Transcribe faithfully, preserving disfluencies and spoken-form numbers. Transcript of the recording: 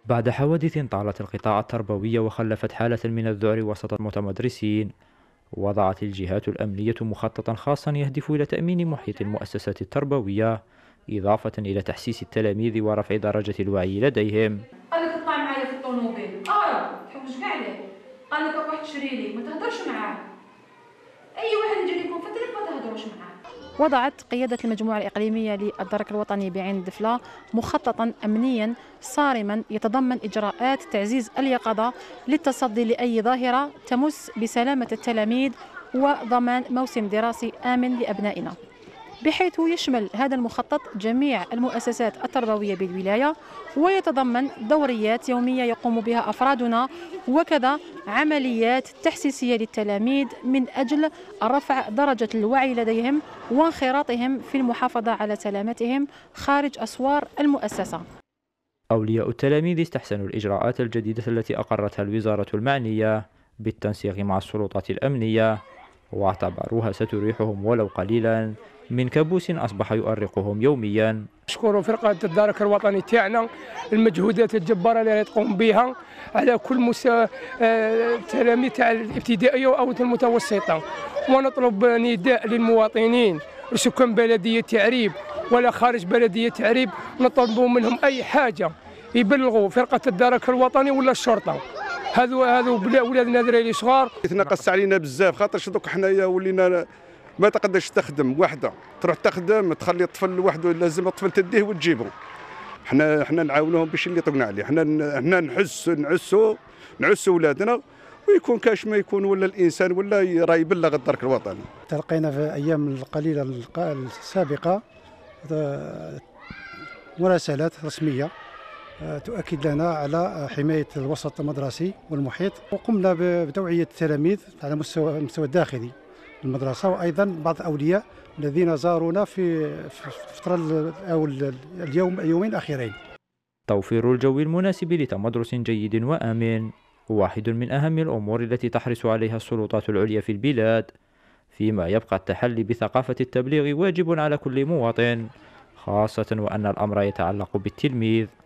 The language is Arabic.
بعد حوادث طالت القطاع التربوي وخلفت حالة من الذعر وسط المتمدرسين، وضعت الجهات الأمنية مخططا خاصا يهدف إلى تأمين محيط المؤسسات التربوية، إضافة إلى تحسيس التلاميذ ورفع درجة الوعي لديهم. قال لك اطلع معايا في الطوموبيل، اه تحوش كاع عليه، قال لك روح تشري لي، ما تهضرش معاه، اي واحد يجي لكم في الطريق ما تهضروش معاه. وضعت قيادة المجموعة الإقليمية للدرك الوطني بعين دفلة مخططا أمنيا صارما يتضمن إجراءات تعزيز اليقظة للتصدي لأي ظاهرة تمس بسلامة التلاميذ وضمان موسم دراسي آمن لأبنائنا، بحيث يشمل هذا المخطط جميع المؤسسات التربوية بالولاية، ويتضمن دوريات يومية يقوم بها أفرادنا، وكذا عمليات تحسيسية للتلاميذ من أجل رفع درجة الوعي لديهم وانخراطهم في المحافظة على سلامتهم خارج أسوار المؤسسة. أولياء التلاميذ استحسنوا الإجراءات الجديدة التي أقرتها الوزارة المعنية بالتنسيق مع السلطات الأمنية، واعتبروها ستريحهم ولو قليلا من كابوس أصبح يؤرقهم يوميا. نشكروا فرقة الدرك الوطني تاعنا المجهودات الجبارة اللي تقوم بها على كل مستوى التلاميذ تاع الابتدائية أو المتوسطة، ونطلب نداء للمواطنين وسكان بلدية تعريب ولا خارج بلدية تعريب، نطلبوا منهم أي حاجة يبلغوا فرقة الدرك الوطني ولا الشرطة. هذو هذو ولادنا دراري صغار. تنقص علينا بزاف، خاطر دوك حنايا ولينا ما تقدرش تخدم وحده، تروح تخدم تخلي الطفل وحده، لازم الطفل تديه وتجيبه. حنا حنا نعاونوهم باش اللي طقنا عليه، حنا حنا نحس نعسوا نعسوا ولادنا، ويكون كاش ما يكون ولا الانسان ولا راه يبلغ الدرك الوطني. تلقينا في الايام القليله السابقه مراسلات رسميه تؤكد لنا على حمايه الوسط المدرسي والمحيط، وقمنا بتوعيه التلاميذ على مستوى المستوى الداخلي المدرسة، وأيضا بعض الأولياء الذين زارونا في الفترة أو اليوم اليومين الأخيرين. توفير الجو المناسب لتمدرس جيد وآمن واحد من أهم الأمور التي تحرص عليها السلطات العليا في البلاد، فيما يبقى التحلي بثقافة التبليغ واجب على كل مواطن، خاصة وأن الأمر يتعلق بالتلميذ.